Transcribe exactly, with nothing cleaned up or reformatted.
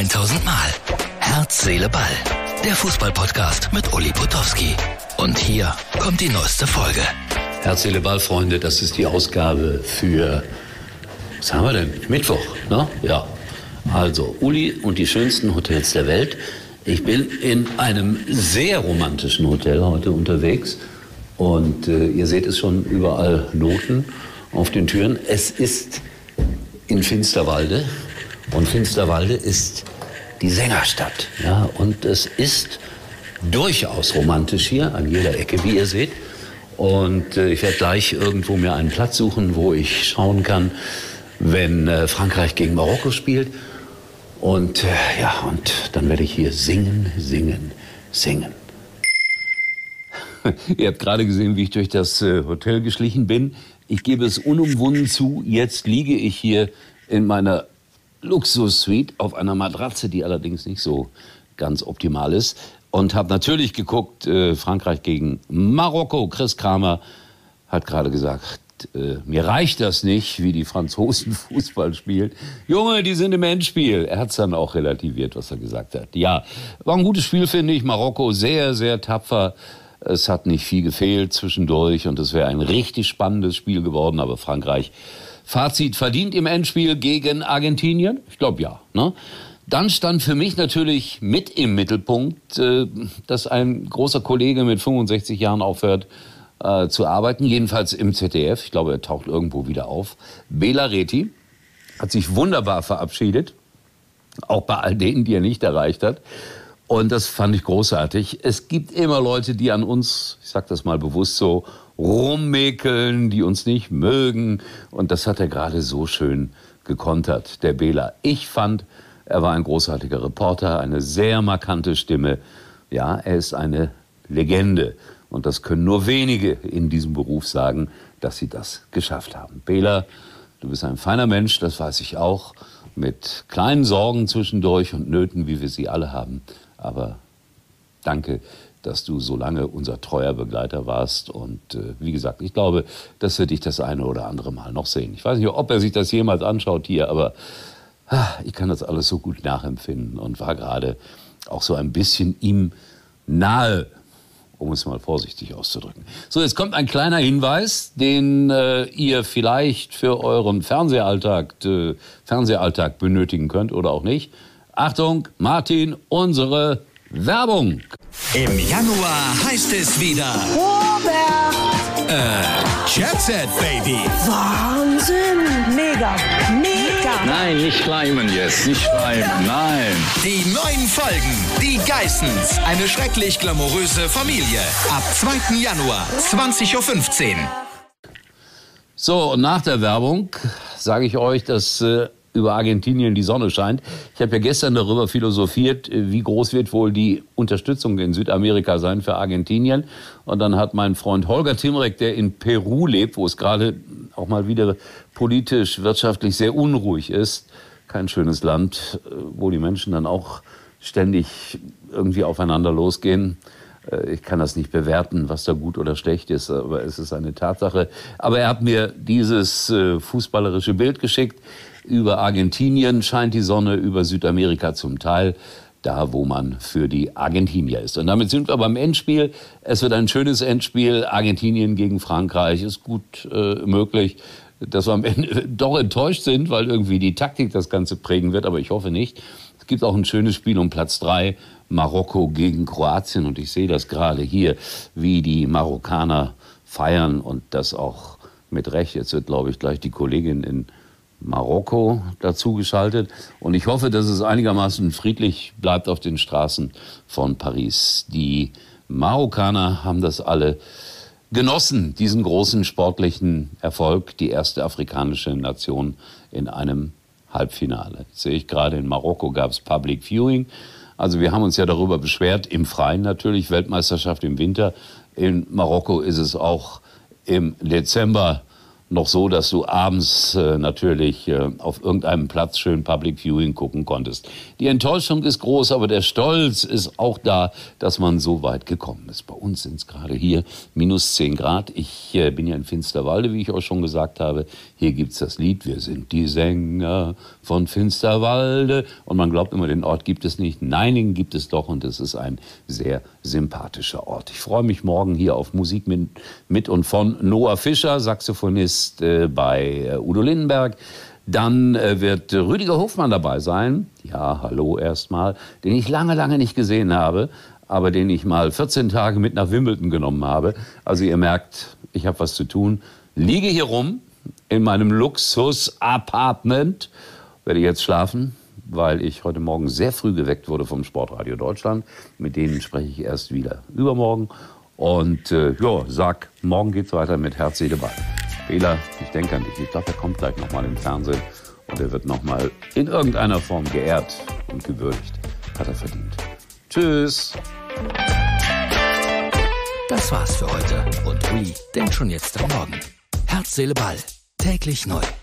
tausend Mal. Herz, Seele, Ball. Der Fußball-Podcast mit Uli Potowski. Und hier kommt die neueste Folge. Herz, Seele, Ball, Freunde, das ist die Ausgabe für, was haben wir denn? Mittwoch, ne? Ja. Also, Uli und die schönsten Hotels der Welt. Ich bin in einem sehr romantischen Hotel heute unterwegs. Und äh, ihr seht es schon, überall Noten auf den Türen. Es ist in Finsterwalde. Und Finsterwalde ist die Sängerstadt. Ja? Und es ist durchaus romantisch hier an jeder Ecke, wie ihr seht. Und äh, ich werde gleich irgendwo mir einen Platz suchen, wo ich schauen kann, wenn äh, Frankreich gegen Marokko spielt. Und äh, ja, und dann werde ich hier singen, singen, singen. Ihr habt gerade gesehen, wie ich durch das äh, Hotel geschlichen bin. Ich gebe es unumwunden zu, jetzt liege ich hier in meiner Luxus-Suite auf einer Matratze, die allerdings nicht so ganz optimal ist. Und habe natürlich geguckt, äh, Frankreich gegen Marokko. Chris Kramer hat gerade gesagt, äh, mir reicht das nicht, wie die Franzosen Fußball spielen. Junge, die sind im Endspiel. Er hat es dann auch relativiert, was er gesagt hat. Ja, war ein gutes Spiel, finde ich. Marokko sehr, sehr tapfer. Es hat nicht viel gefehlt zwischendurch und es wäre ein richtig spannendes Spiel geworden. Aber Frankreich, Fazit, verdient im Endspiel gegen Argentinien? Ich glaube ja. Ne? Dann stand für mich natürlich mit im Mittelpunkt, äh, dass ein großer Kollege mit fünfundsechzig Jahren aufhört äh, zu arbeiten. Jedenfalls im Z D F. Ich glaube, er taucht irgendwo wieder auf. Bela Reti hat sich wunderbar verabschiedet. Auch bei all denen, die er nicht erreicht hat. Und das fand ich großartig. Es gibt immer Leute, die an uns, ich sag das mal bewusst so, rummäkeln, die uns nicht mögen. Und das hat er gerade so schön gekontert, der Bela. Ich fand, er war ein großartiger Reporter, eine sehr markante Stimme. Ja, er ist eine Legende. Und das können nur wenige in diesem Beruf sagen, dass sie das geschafft haben. Bela, du bist ein feiner Mensch, das weiß ich auch. Mit kleinen Sorgen zwischendurch und Nöten, wie wir sie alle haben. Aber danke, dass du so lange unser treuer Begleiter warst. Und äh, wie gesagt, ich glaube, dass wir dich das eine oder andere Mal noch sehen. Ich weiß nicht, ob er sich das jemals anschaut hier, aber ah, ich kann das alles so gut nachempfinden und war gerade auch so ein bisschen ihm nahe, um es mal vorsichtig auszudrücken. So, jetzt kommt ein kleiner Hinweis, den äh, ihr vielleicht für euren Fernsehalltag, äh, Fernsehalltag benötigen könnt oder auch nicht. Achtung, Martin, unsere Werbung. Im Januar heißt es wieder Robert! Äh, Jet Set, Baby. Wahnsinn! Mega! Mega! Nein, nicht schleimen jetzt, nicht schleimen, nein. Die neuen Folgen, die Geissens, eine schrecklich glamouröse Familie. Ab zweiten Januar, zwanzig Uhr fünfzehn. So, und nach der Werbung sage ich euch, dass äh, über Argentinien die Sonne scheint. Ich habe ja gestern darüber philosophiert, wie groß wird wohl die Unterstützung in Südamerika sein für Argentinien. Und dann hat mein Freund Holger Timrek, der in Peru lebt, wo es gerade auch mal wieder politisch, wirtschaftlich sehr unruhig ist, kein schönes Land, wo die Menschen dann auch ständig irgendwie aufeinander losgehen. Ich kann das nicht bewerten, was da gut oder schlecht ist, aber es ist eine Tatsache. Aber er hat mir dieses fußballerische Bild geschickt. Über Argentinien scheint die Sonne, über Südamerika zum Teil, da wo man für die Argentinier ist. Und damit sind wir beim Endspiel. Es wird ein schönes Endspiel. Argentinien gegen Frankreich ist gut äh, möglich, dass wir am Ende doch enttäuscht sind, weil irgendwie die Taktik das Ganze prägen wird, aber ich hoffe nicht. Es gibt auch ein schönes Spiel um Platz drei, Marokko gegen Kroatien. Und ich sehe das gerade hier, wie die Marokkaner feiern und das auch mit Recht. Jetzt wird, glaube ich, gleich die Kollegin in Marokko dazu geschaltet. Und ich hoffe, dass es einigermaßen friedlich bleibt auf den Straßen von Paris. Die Marokkaner haben das alle genossen, diesen großen sportlichen Erfolg, die erste afrikanische Nation in einem Halbfinale. Jetzt sehe ich gerade, in Marokko gab es Public Viewing. Also wir haben uns ja darüber beschwert, im Freien natürlich, Weltmeisterschaft im Winter. In Marokko ist es auch im Dezember noch so, dass du abends äh, natürlich äh, auf irgendeinem Platz schön Public Viewing gucken konntest. Die Enttäuschung ist groß, aber der Stolz ist auch da, dass man so weit gekommen ist. Bei uns sind es gerade hier minus zehn Grad. Ich äh, bin ja in Finsterwalde, wie ich euch schon gesagt habe. Hier gibt's das Lied, wir sind die Sänger von Finsterwalde. Und man glaubt immer, den Ort gibt es nicht. Nein, den gibt es doch, und es ist ein sehr sympathischer Ort. Ich freue mich morgen hier auf Musik mit, mit und von Noah Fischer, Saxophonist äh, bei äh, Udo Lindenberg. Dann äh, wird Rüdiger Hofmann dabei sein. Ja, hallo erstmal. Den ich lange, lange nicht gesehen habe, aber den ich mal vierzehn Tage mit nach Wimbledon genommen habe. Also ihr merkt, ich habe was zu tun. Liege hier rum in meinem Luxus-Apartment. Werde jetzt schlafen, weil ich heute Morgen sehr früh geweckt wurde vom Sportradio Deutschland. Mit denen spreche ich erst wieder übermorgen. Und äh, ja, sag, morgen geht's weiter mit Herz, Seele, Ball. Fehler, ich denke an dich. Ich glaube, er kommt gleich nochmal im Fernsehen. Und er wird nochmal in irgendeiner Form geehrt und gewürdigt. Hat er verdient. Tschüss. Das war's für heute. Und Uli denkt schon jetzt am Morgen. Herz, Seele, Ball. Täglich neu.